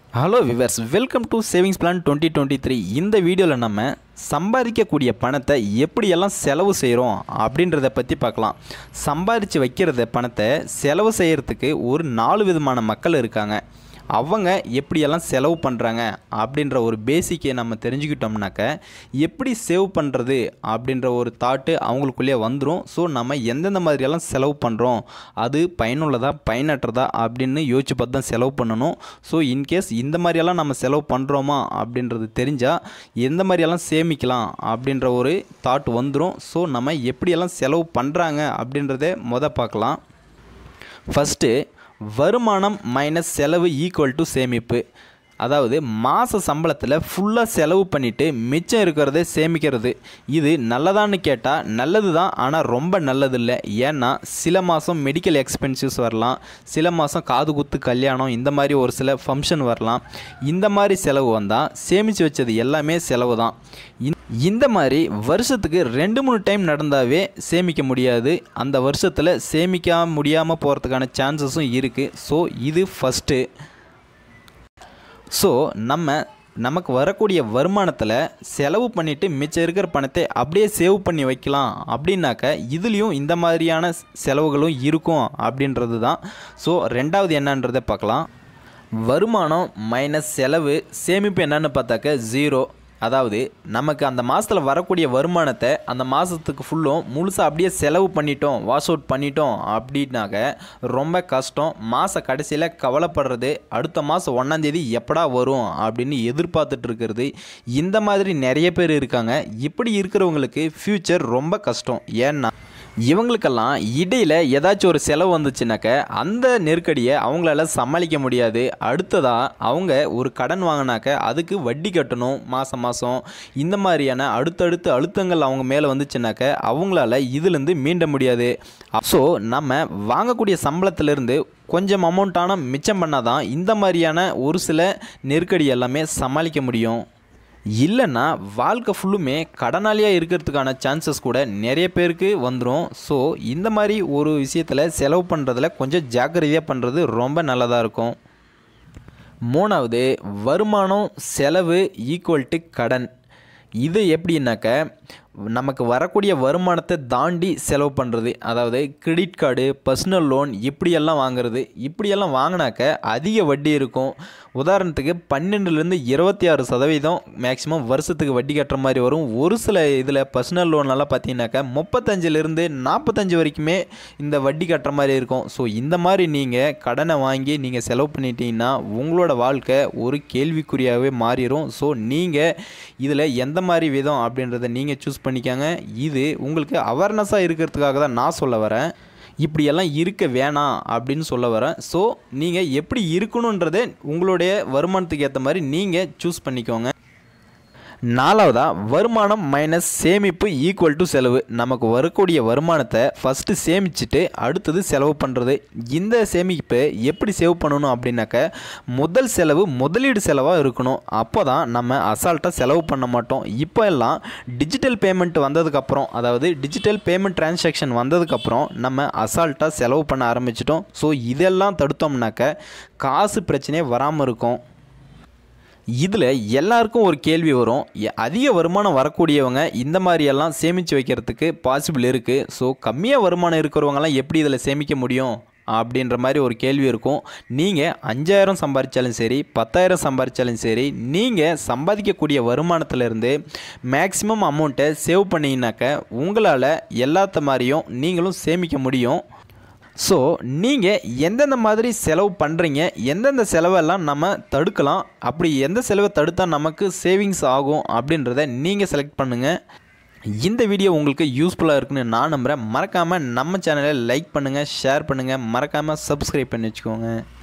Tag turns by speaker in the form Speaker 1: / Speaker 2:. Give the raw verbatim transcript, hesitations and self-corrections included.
Speaker 1: Hello viewers, welcome to savings plan twenty twenty three. இந்த வீடியோவில் நம்ம சம்பாதிக்கக்கூடிய பணத்தை எப்படியெல்லாம் செலவு செய்கிறோம் அப்படின்றத பற்றி பார்க்கலாம். சம்பாதிச்சு வைக்கிறத பணத்தை செலவு செய்கிறதுக்கு ஒரு நாலு விதமான மக்கள் இருக்காங்க. அவங்க எப்படியெல்லாம் செலவு பண்ணுறாங்க அப்படின்ற ஒரு பேசிக்கை நம்ம தெரிஞ்சுக்கிட்டோம்னாக்க எப்படி சேவ் பண்ணுறது அப்படின்ற ஒரு தாட்டு அவங்களுக்குள்ளேயே வந்துடும். ஸோ நம்ம எந்தெந்த மாதிரியெல்லாம் செலவு பண்ணுறோம், அது பயனுள்ளதா பயனற்றதா அப்படின்னு யோசிச்சு பார்த்து தான் செலவு பண்ணணும். ஸோ இன்கேஸ் இந்த மாதிரியெல்லாம் நம்ம செலவு பண்ணுறோமா அப்படின்றது தெரிஞ்சால் எந்த மாதிரியெல்லாம் சேமிக்கலாம் அப்படின்ற ஒரு தாட் வந்துடும். ஸோ நம்ம எப்படியெல்லாம் செலவு பண்ணுறாங்க அப்படின்றத முத பார்க்கலாம். ஃபஸ்ட்டு, வருமானம் மைனஸ் செலவு ஈக்குவல் டு சேமிப்பு. அதாவது மாத சம்பளத்தில் ஃபுல்லாக செலவு பண்ணிவிட்டு மிச்சம் இருக்கிறத சேமிக்கிறது. இது நல்லதான்னு கேட்டால் நல்லது தான், ஆனால் ரொம்ப நல்லது இல்லை. ஏன்னா சில மாதம் மெடிக்கல் எக்ஸ்பென்சிவ்ஸ் வரலாம், சில மாதம் காது குத்து கல்யாணம், இந்த மாதிரி ஒரு சில ஃபங்க்ஷன் வரலாம். இந்த மாதிரி செலவு வந்தால் சேமித்து வச்சது எல்லாமே செலவு தான். இந்த மாதிரி வருஷத்துக்கு ரெண்டு மூணு டைம் நடந்தாவே சேமிக்க முடியாது. அந்த வருஷத்தில் சேமிக்க முடியாமல் போகிறதுக்கான சான்சஸும் இருக்குது. ஸோ இது ஃபஸ்ட்டு. ஸோ நம்ம நமக்கு வரக்கூடிய வருமானத்தில் செலவு பண்ணிவிட்டு மிச்சம் இருக்கிற பணத்தை அப்படியே சேவ் பண்ணி வைக்கலாம் அப்படின்னாக்க இதுலேயும் இந்த மாதிரியான செலவுகளும் இருக்கும் அப்படின்றது தான். ஸோ ரெண்டாவது என்னன்றதை பார்க்கலாம். வருமானம் மைனஸ் செலவு சேமிப்பு என்னன்னு பார்த்தாக்க ஜீரோ. அதாவது நமக்கு அந்த மாதத்தில் வரக்கூடிய வருமானத்தை அந்த மாதத்துக்கு ஃபுல்லும் முழுசாக அப்படியே செலவு பண்ணிட்டோம், வாஷ் அவுட் பண்ணிட்டோம் அப்படின்னாக்க ரொம்ப கஷ்டம். மாத கடைசியில் கவலைப்படுறது, அடுத்த மாதம் ஒன்றாந்தேதி எப்படா வரும் அப்படின்னு எதிர்பார்த்துட்டு இருக்கிறது. இந்த மாதிரி நிறைய பேர் இருக்காங்க. இப்படி இருக்கிறவங்களுக்கு ஃப்யூச்சர் ரொம்ப கஷ்டம். ஏன்னா இவங்களுக்கெல்லாம் இடையில் ஏதாச்சும் ஒரு செலவு வந்துச்சுனாக்க அந்த நெருக்கடியை அவங்களால சமாளிக்க முடியாது. அடுத்ததாக அவங்க ஒரு கடன் வாங்கினாக்க அதுக்கு வட்டி கட்டணும் மாதம் மாதம். இந்த மாதிரியான அடுத்தடுத்து அழுத்தங்கள் அவங்க மேலே வந்துச்சுனாக்க அவங்களால இதுலேருந்து மீண்ட முடியாது. ஸோ நம்ம வாங்கக்கூடிய சம்பளத்திலேருந்து கொஞ்சம் அமௌண்ட்டான மிச்சம் பண்ணால் தான் இந்த மாதிரியான ஒரு சில நெருக்கடி எல்லாமே சமாளிக்க முடியும். இல்லைன்னா வாழ்க்கை ஃபுல்லுமே கடனாளியாக இருக்கிறதுக்கான சான்சஸ் கூட நிறைய பேருக்கு வந்துடும். ஸோ இந்த மாதிரி ஒரு விஷயத்தில் செலவு பண்ணுறதுல கொஞ்சம் ஜாக்கிரதையாக பண்ணுறது ரொம்ப நல்லதாக இருக்கும். மூணாவது, வருமானம் செலவு ஈக்குவல் டு கடன். இது எப்படின்னாக்க நமக்கு வரக்கூடிய வருமானத்தை தாண்டி செலவு பண்ணுறது. அதாவது கிரெடிட் கார்டு, பர்சனல் லோன் இப்படியெல்லாம் வாங்குறது. இப்படியெல்லாம் வாங்கினாக்க அதிக வட்டி இருக்கும். உதாரணத்துக்கு பன்னெண்டுலேருந்து இருபத்தி ஆறு சதவீதம் மேக்ஸிமம் வருஷத்துக்கு வட்டி கட்டுற மாதிரி வரும். ஒரு சில இதில் பர்சனல் லோன்லாம் பார்த்தீங்கன்னாக்கா முப்பத்தஞ்சிலேருந்து நாற்பத்தஞ்சு வரைக்குமே இந்த வட்டி கட்டுற மாதிரி இருக்கும். ஸோ இந்த மாதிரி நீங்கள் கடனை வாங்கி நீங்கள் செலவு பண்ணிட்டீங்கன்னா உங்களோட வாழ்க்கை ஒரு கேள்விக்குறியாகவே மாறிடும். ஸோ நீங்கள் இதில் எந்த மாதிரி விதம் அப்படின்றத நீங்கள் சூஸ் பண்ணிக்காங்க. இது உங்களுக்கு அவேர்னஸாக இருக்கிறதுக்காக தான் நான் சொல்ல வரேன். இப்படியெல்லாம் இருக்க வேணாம் அப்படின்னு சொல்ல வரேன். ஸோ நீங்கள் எப்படி இருக்கணுன்றதை உங்களுடைய வருமானத்துக்கு ஏற்ற மாதிரி நீங்கள் சூஸ் பண்ணிக்கோங்க. நாலாவதாக, வருமானம் மைனஸ் சேமிப்பு ஈக்குவல் டு செலவு. நமக்கு வரக்கூடிய வருமானத்தை ஃபஸ்ட்டு சேமிச்சுட்டு அடுத்தது செலவு பண்ணுறது. இந்த சேமிப்பை எப்படி சேவ் பண்ணணும் அப்படின்னாக்க முதல் செலவு முதலீடு செலவாக இருக்கணும். அப்போ தான் நம்ம அசால்ட்டாக செலவு பண்ண மாட்டோம். இப்போ எல்லாம் டிஜிட்டல் பேமெண்ட் வந்ததுக்கப்புறம், அதாவது டிஜிட்டல் பேமெண்ட் டிரான்சாக்ஷன் வந்ததுக்கப்புறம் நம்ம அசால்ட்டாக செலவு பண்ண ஆரம்பிச்சிட்டோம். ஸோ இதெல்லாம் தடுத்தோம்னாக்க காசு பிரச்சனையே வராமல் இருக்கும். இதில் எல்லாருக்கும் ஒரு கேள்வி வரும், அதிக வருமானம் வரக்கூடியவங்க இந்த மாதிரியெல்லாம் சேமித்து வைக்கிறதுக்கு பாசிபிள் இருக்குது. ஸோ கம்மியாக வருமானம் இருக்கிறவங்கலாம் எப்படி இதில் சேமிக்க முடியும் அப்படின்ற மாதிரி ஒரு கேள்வி இருக்கும். நீங்கள் அஞ்சாயிரம் சம்பாதிச்சாலும் சரி, பத்தாயிரம் சம்பாதிச்சாலும் சரி, நீங்கள் சம்பாதிக்கக்கூடிய வருமானத்திலேருந்து மேக்ஸிமம் அமௌண்ட்டை சேவ் பண்ணிங்கனாக்க உங்களால் எல்லாத்த மாதிரியும் நீங்களும் சேமிக்க முடியும். ஸோ நீங்கள் எந்தெந்த மாதிரி செலவு பண்ணுறீங்க, எந்தெந்த செலவெல்லாம் நம்ம தடுக்கலாம், அப்படி எந்த செலவை தடுத்தால் நமக்கு சேவிங்ஸ் ஆகும் அப்படின்றத நீங்கள் செலக்ட் பண்ணுங்கள். இந்த வீடியோ உங்களுக்கு யூஸ்ஃபுல்லாக இருக்குன்னு நான் நம்புகிறேன். மறக்காமல் நம்ம சேனலை லைக் பண்ணுங்கள், ஷேர் பண்ணுங்கள், மறக்காமல் சப்ஸ்கிரைப் பண்ணி வச்சுக்கோங்க.